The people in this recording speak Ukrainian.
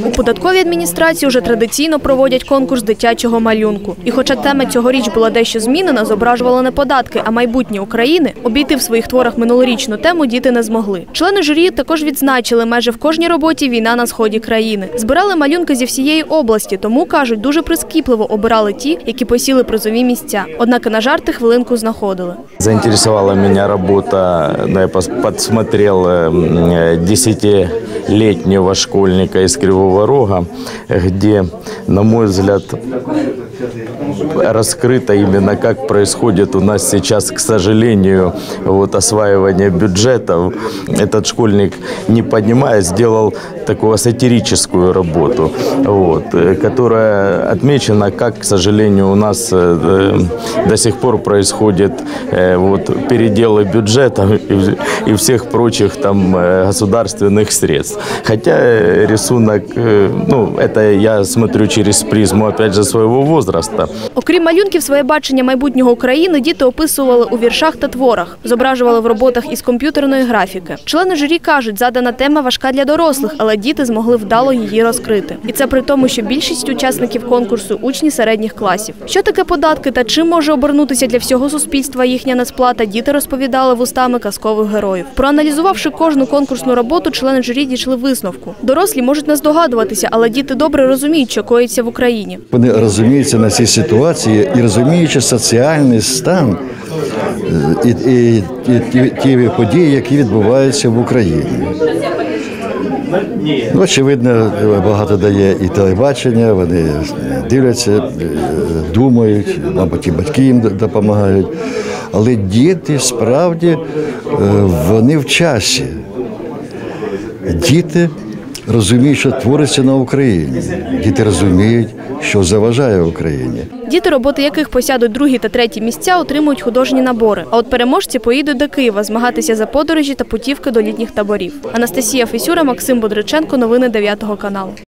У податковій адміністрації вже традиційно проводять конкурс дитячого малюнку. І хоча тема цьогоріч була дещо змінена, зображувала не податки, а майбутнє України, обійти в своїх творах минулорічну тему діти не змогли. Члени журі також відзначили, майже в кожній роботі війна на сході країни. Збирали малюнки зі всієї області, тому, кажуть, дуже прискіпливо обирали ті, які посіли призові місця. Однак і на жарти хвилинку знаходили. Заинтересовала меня работа, я подсмотрел 10-летнего школьника из Кривого Рога, где, на мой взгляд, раскрыто именно как происходит у нас сейчас, к сожалению, осваивание бюджетов. Этот школьник, не понимая, сделал такую сатирическую работу, которая отмечена, как, к сожалению, у нас до сих пор происходит переделы бюджета и всех прочих там государственных средств. Хотя рисунок, это я смотрю через призму, опять же, своего возраста. Окрім малюнків, своє бачення майбутнього України діти описували у віршах та творах, зображували в роботах із комп'ютерної графіки. Члени журі кажуть, задана тема важка для дорослих, але діти змогли вдало її розкрити. І це при тому, що більшість учасників конкурсу – учні середніх класів. Що таке податки та чим може обернутися для всього суспільства їхня несплата, діти розповідали вустами казкових героїв. Проаналізувавши кожну конкурсну роботу, члени журі дійшли висновку. Дорослі можуть не здогадуватися, але діти добре розуміють, що коїться в Україні. Вони розуміються на цій ситуації і розуміючи соціальний стан і ті події, які відбуваються в Україні. Очевидно, багато дає і телебачення, вони дивляться, думають, мабуть, і батьки їм допомагають. Але діти, справді, вони в часі. Діти розуміють, що твориться на Україні. Діти розуміють, що заважає Україні. Діти, роботи яких посядуть другі та треті місця, отримують художні набори. А от переможці поїдуть до Києва змагатися за подорожі та путівки до літніх таборів. Анастасія Фесюра, Максим Бодриченко. Новини 9 каналу.